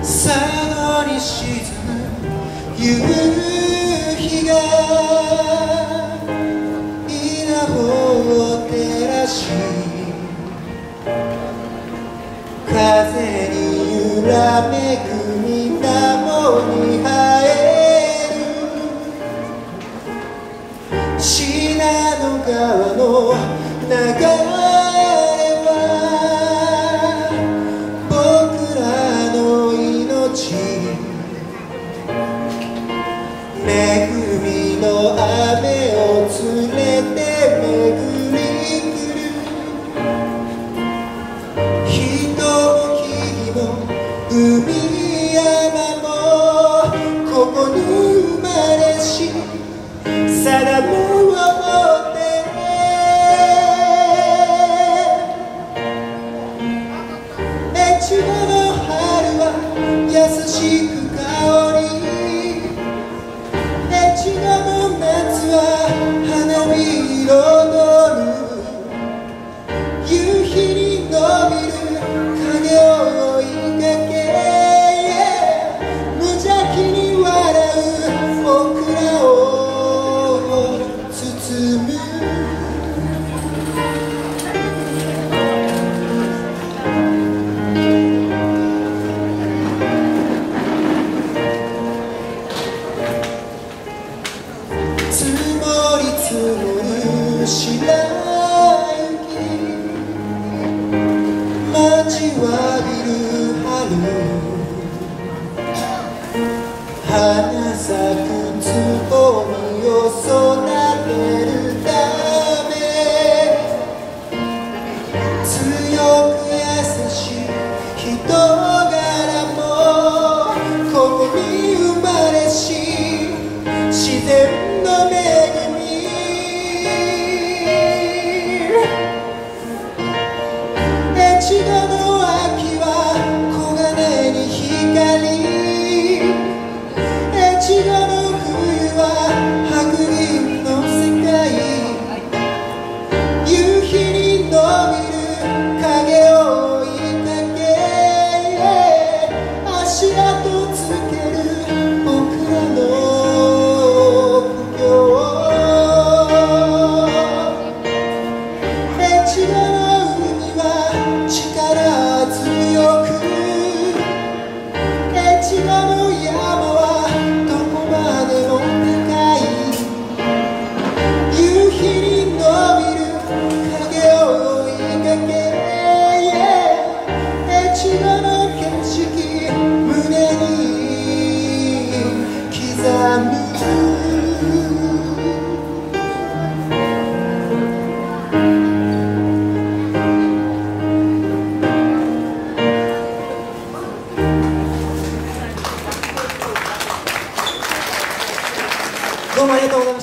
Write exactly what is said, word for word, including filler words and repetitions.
佐渡に沈む夕日が稲穂を照らし、風に揺らめく水面に映える信濃川の流れは僕らの命、恵みの雨を連れて巡り来る。人も木々も海山もここに生まれし定むを持って越後の春は優しく香り、越後の夏は花火彩る。夕日に伸びる影を追いかけ、無邪気に笑う僕らを包む。積もり積もる白雪、待ちわびる春、花咲くつぼみを育てるため、強く優しい人柄もここに生まれし自然の恵み。越後の秋は黄金に光、越後の冬は白銀の世界、夕日に伸びる影を追いかけ、足跡つける僕らの故郷。越後の海は力強く、越後の山はどこまでも高い、夕日に伸びる影を追いかけ、越後の景色胸に刻む。どうもありがとうございました。